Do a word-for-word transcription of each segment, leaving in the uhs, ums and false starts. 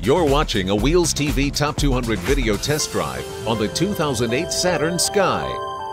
You're watching a Wheels T V Top two hundred video test drive on the two thousand eight Saturn Sky.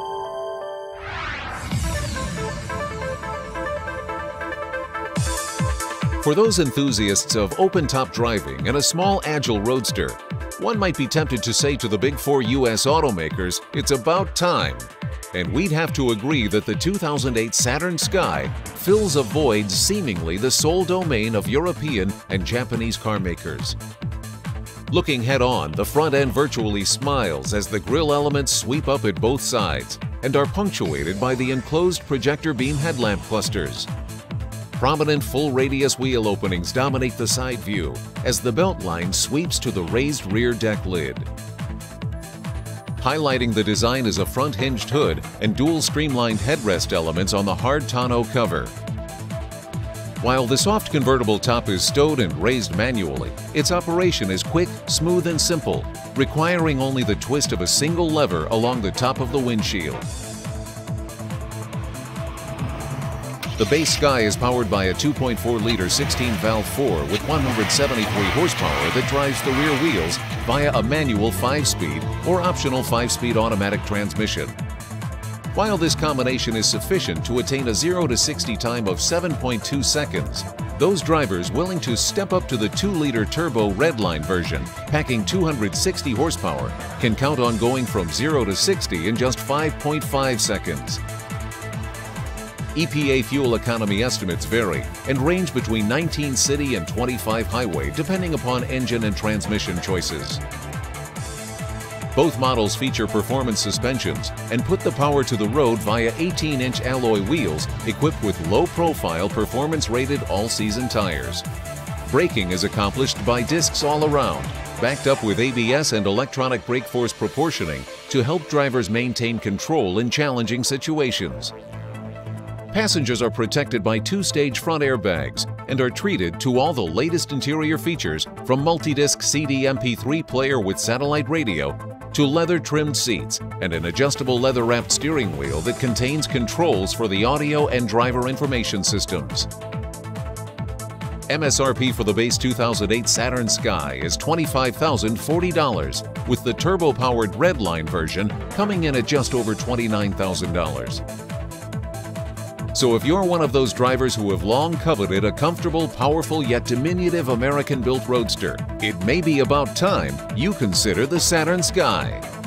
For those enthusiasts of open-top driving and a small, agile roadster, one might be tempted to say to the big four U S automakers, it's about time. And we'd have to agree that the two thousand eight Saturn Sky fills a void seemingly the sole domain of European and Japanese car makers. Looking head-on, the front end virtually smiles as the grille elements sweep up at both sides and are punctuated by the enclosed projector beam headlamp clusters. Prominent full-radius wheel openings dominate the side view as the belt line sweeps to the raised rear deck lid. Highlighting the design is a front-hinged hood and dual streamlined headrest elements on the hard tonneau cover. While the soft convertible top is stowed and raised manually, its operation is quick, smooth, and simple, requiring only the twist of a single lever along the top of the windshield. The base Sky is powered by a two point four liter sixteen valve four with one hundred seventy-three horsepower that drives the rear wheels via a manual five speed or optional five speed automatic transmission. While this combination is sufficient to attain a zero to sixty time of seven point two seconds, those drivers willing to step up to the two liter turbo Redline version, packing two hundred sixty horsepower, can count on going from zero to sixty in just five point five seconds. E P A fuel economy estimates vary and range between nineteen city and twenty-five highway depending upon engine and transmission choices. Both models feature performance suspensions and put the power to the road via eighteen inch alloy wheels equipped with low-profile performance-rated all-season tires. Braking is accomplished by discs all around, backed up with A B S and electronic brake force proportioning to help drivers maintain control in challenging situations. Passengers are protected by two-stage front airbags and are treated to all the latest interior features from multi-disc C D M P three player with satellite radio to leather-trimmed seats and an adjustable leather-wrapped steering wheel that contains controls for the audio and driver information systems. M S R P for the base two thousand eight Saturn Sky is twenty-five thousand forty dollars, with the turbo-powered Redline version coming in at just over twenty-nine thousand dollars. So if you're one of those drivers who have long coveted a comfortable, powerful, yet diminutive American-built roadster, it may be about time you consider the Saturn Sky.